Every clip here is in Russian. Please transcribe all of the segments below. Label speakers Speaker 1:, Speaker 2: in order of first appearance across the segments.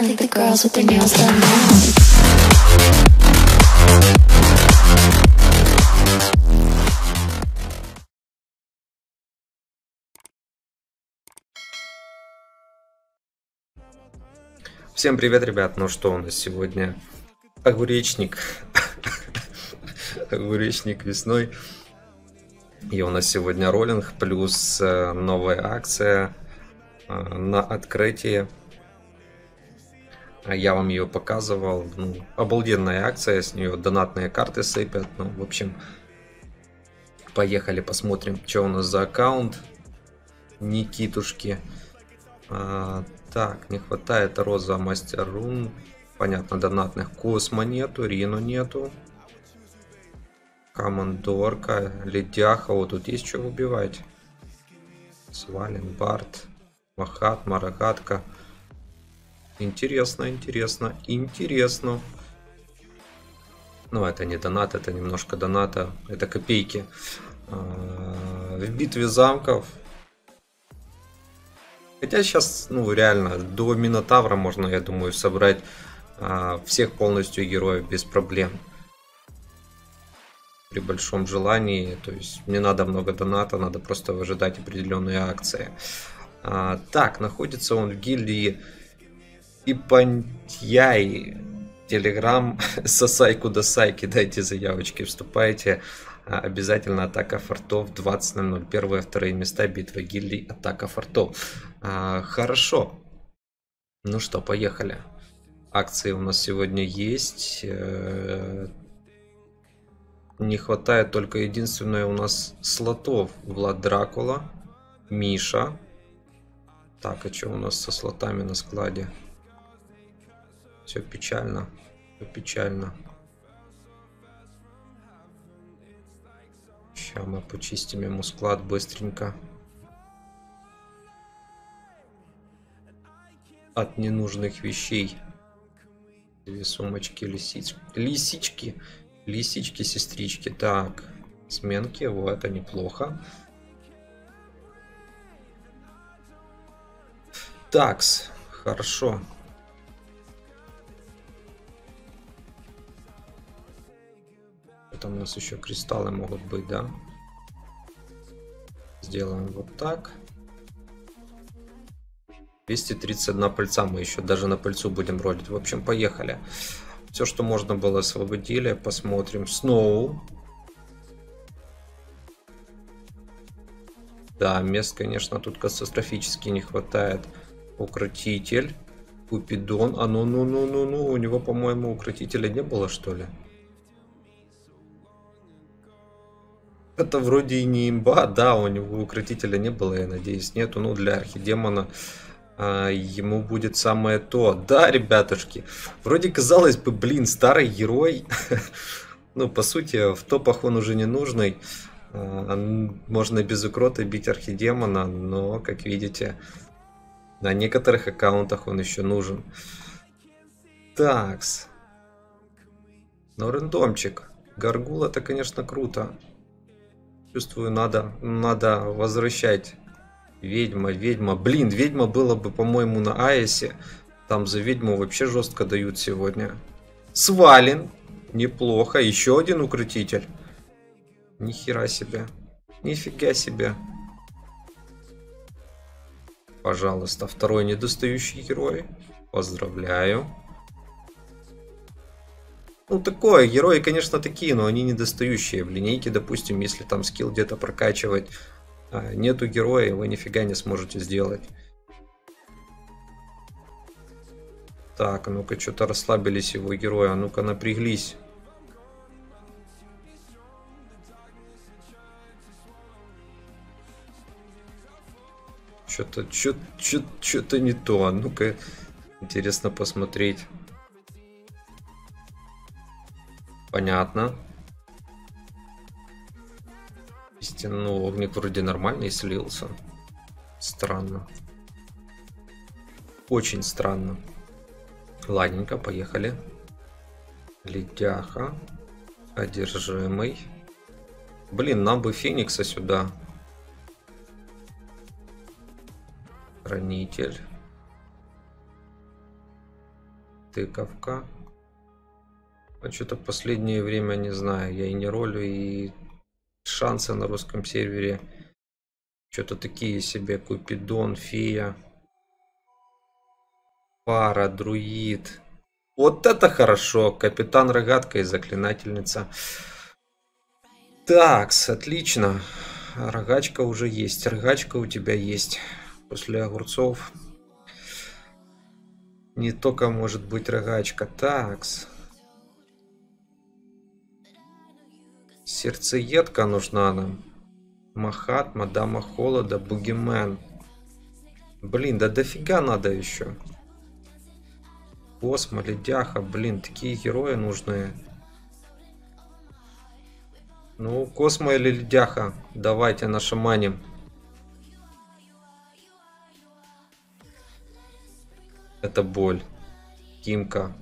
Speaker 1: I think the girls with their nails done now.
Speaker 2: Всем привет, ребят! Ну что у нас сегодня? Огуречник. Огуречник весной. И у нас сегодня роллинг плюс новая акция на открытии. Я вам ее показывал. Ну, обалденная акция, с нее донатные карты сыпят. Ну, в общем, поехали посмотрим, что у нас за аккаунт. Никитушки. Так, не хватает Роза, Мастер Рун. Понятно, донатных. Космо нету, Рино нету. Командорка, Ледяха. Вот тут есть что выбивать. Свален, Барт, Махат, Марагатка. Интересно, интересно, интересно. Ну, это не донат, это немножко доната. Это копейки. В битве замков. Хотя сейчас, ну, реально, до Минотавра можно, я думаю, собрать всех полностью героев без проблем. При большом желании. То есть не надо много доната, надо просто ожидать определенные акции. Так, находится он в гильдии Ипантьяй. Телеграм, сосай кудасай, кидайте заявочки, вступайте. Обязательно атака фортов 20:00. Первые, вторые места, битва гильдий, атака фортов. Хорошо. Ну что, поехали. Акции у нас сегодня есть. Не хватает только единственное у нас слотов. Влад Дракула, Миша. Так, а что у нас со слотами на складе? Все печально. Все печально. Сейчас мы почистим ему склад быстренько. От ненужных вещей. Две сумочки, лисички. Лисички, сестрички. Так, сменки. Вот, это неплохо. Такс, хорошо. Там у нас еще кристаллы могут быть, да? Сделаем вот так. 231 пыльца. Мы еще даже на пыльцу будем ролить. В общем, поехали. Все, что можно было, освободили. Посмотрим. Сноу. Да, мест, конечно, тут катастрофически не хватает. Укротитель. Купидон. А ну. У него, по-моему, укротителя не было, что ли? Это вроде и не имба. Да, у него укротителя не было, я надеюсь, нету. Ну, для архидемона ему будет самое то. Да, ребятушки. Вроде казалось бы, блин, старый герой. Ну, по сути, в топах он уже не нужный. Можно без укрота бить архидемона, но, как видите, на некоторых аккаунтах он еще нужен. Такс. Ну, рандомчик. Гаргул это, конечно, круто. Чувствую, надо возвращать. Ведьма. Блин, ведьма было бы, по-моему, на Аэсе. Там за ведьму вообще жестко дают сегодня. Свален. Неплохо. Еще один укротитель. Нихера себе. Нифига себе. Пожалуйста, второй недостающий герой. Поздравляю. Ну, такое, герои, конечно, такие, но они недостающие. В линейке, допустим, если там скилл где-то прокачивать, нету героя, вы нифига не сможете сделать. Так, а ну-ка, что-то расслабились его герои, а ну-ка, напряглись. Что-то не то, а ну-ка, интересно посмотреть. Понятно. Истинный огник вроде нормальный слился. Странно. Очень странно. Ладненько, поехали. Ледяха. Одержимый. Блин, нам бы Феникса сюда. Хранитель. Тыковка. А что-то в последнее время, не знаю, я и не ролю, и шансы на русском сервере что-то такие себе. Купидон, фея, пара, друид. Вот это хорошо. Капитан Рогатка и заклинательница. Такс, отлично. Рогачка уже есть. Рогачка у тебя есть. После огурцов. Не только может быть рогачка. Такс. Сердцеедка нужна нам. Махатма, Дама Холода, Бугимен. Блин, да дофига надо еще. Космо, Ледяха, блин, такие герои нужны. Ну, Космо или Ледяха, давайте нашаманим. Это боль. Химка.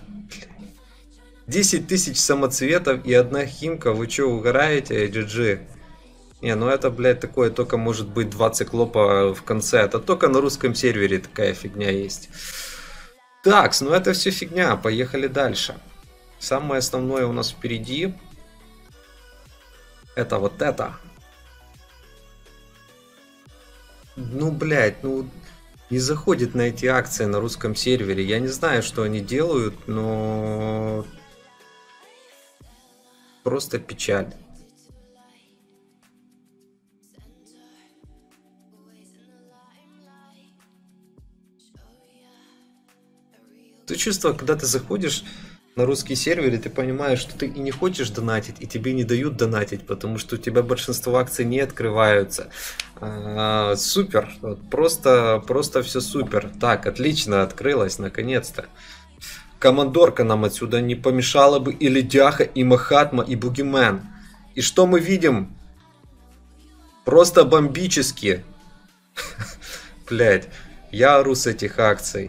Speaker 2: 10 тысяч самоцветов и одна химка. Вы что, угораете, GG? Не, ну это, блядь, такое только может быть 2 циклопа в конце. Это только на русском сервере такая фигня есть. Так, ну это все фигня. Поехали дальше. Самое основное у нас впереди. Это вот это. Ну, блядь, ну... Не заходит на эти акции на русском сервере. Я не знаю, что они делают, но... Просто печаль. То чувство, когда ты заходишь на русский сервер, и ты понимаешь, что ты и не хочешь донатить, и тебе не дают донатить, потому что у тебя большинство акций не открываются. Супер, просто все супер. Так, отлично, открылась, наконец-то. Командорка нам отсюда не помешала бы, и Ледяха, и Махатма, и Бугимен. И что мы видим? Просто бомбически. Блять, я ору с этих акций.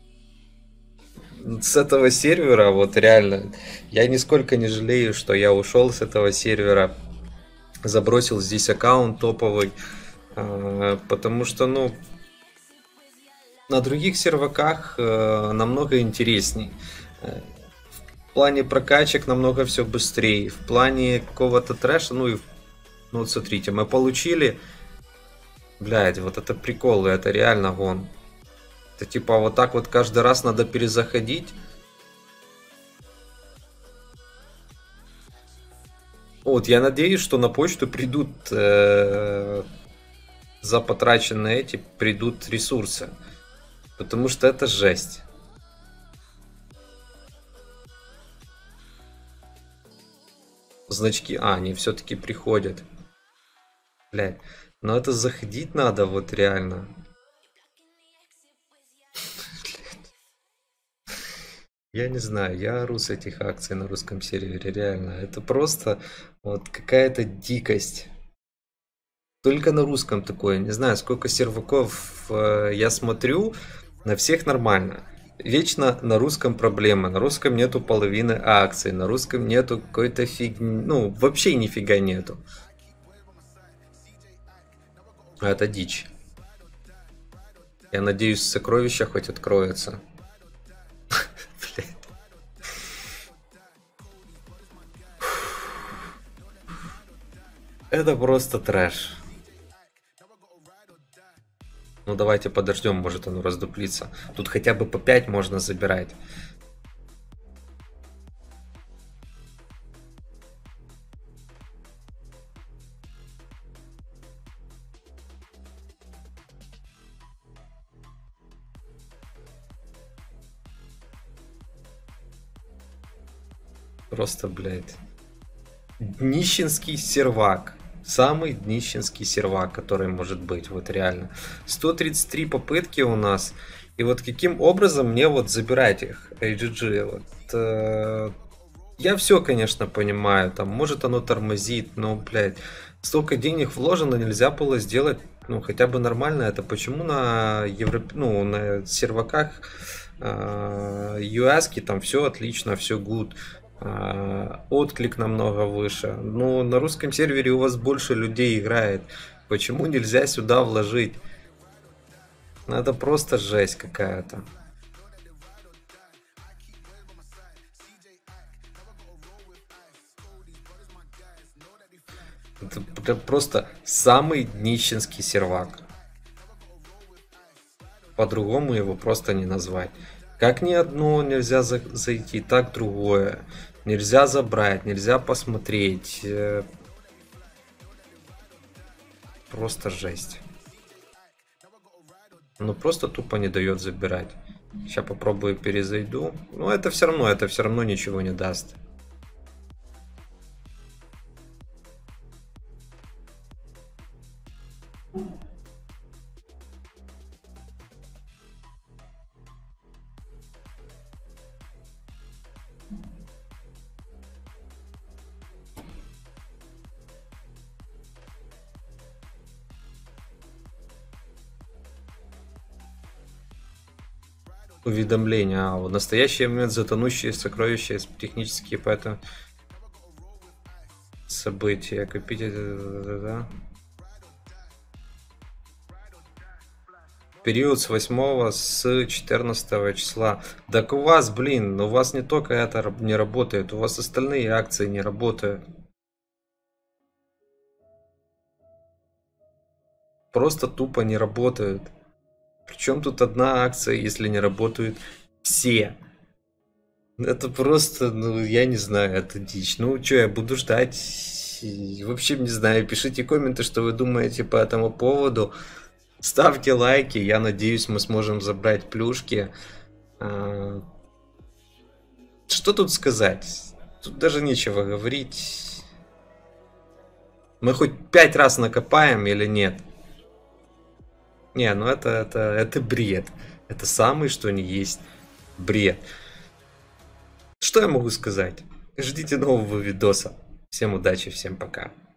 Speaker 2: С этого сервера, вот реально, я нисколько не жалею, что я ушел с этого сервера, забросил здесь аккаунт топовый, потому что, ну, на других серваках намного интересней. В плане прокачек намного все быстрее, в плане какого-то трэша, ну вот смотрите, мы получили, блядь, вот это прикол, это реально гон. Это типа вот так вот каждый раз надо перезаходить. Вот, я надеюсь, что на почту придут за потраченные эти, придут ресурсы. Потому что это жесть. Значки, они все-таки приходят. Блядь, но это заходить надо вот реально. Я не знаю, я ору с этих акций на русском сервере, реально. Это просто вот какая-то дикость. Только на русском такое. Не знаю, сколько серваков я смотрю, на всех нормально. Вечно на русском проблема. На русском нету половины акций, на русском нету какой-то фигни. Ну, вообще нифига нету. Это дичь. Я надеюсь, сокровища хоть откроются. Это просто трэш. Ну давайте подождем, может оно раздуплится. Тут хотя бы по 5 можно забирать. Просто, блядь. Днищенский сервак. Самый днищенский сервак, который может быть. Вот реально. 133 попытки у нас. И вот каким образом мне вот забирать их? AGG. Вот, я все, конечно, понимаю. Там, может оно тормозит. Но, блядь. Столько денег вложено. Нельзя было сделать, ну, хотя бы нормально. Это почему на ну, на серваках US там все отлично, все good. Отклик намного выше. Но на русском сервере у вас больше людей играет. Почему нельзя сюда вложить? Это просто жесть какая-то. Это просто самый нищенский сервак. По-другому его просто не назвать. Как ни одно нельзя зайти, так другое. Нельзя забрать, нельзя посмотреть. Просто жесть. Ну просто тупо не дает забирать. Сейчас попробую перезайду. Но это все равно ничего не даст. Уведомления. В настоящий момент затонущие сокровища технические, поэтому события. Копить это. Период с 8 с 14 числа. Так у вас, блин, у вас не только это не работает, у вас остальные акции не работают. Просто тупо не работают. Причем тут одна акция, если не работают все? Это просто, ну, я не знаю, это дичь. Ну, что, я буду ждать. И вообще не знаю, пишите комменты, что вы думаете по этому поводу. Ставьте лайки, я надеюсь, мы сможем забрать плюшки. Что тут сказать? Тут даже нечего говорить. Мы хоть 5 раз накопаем или нет? Не, ну это бред. Это самый что ни есть бред. Что я могу сказать? Ждите нового видоса. Всем удачи, всем пока.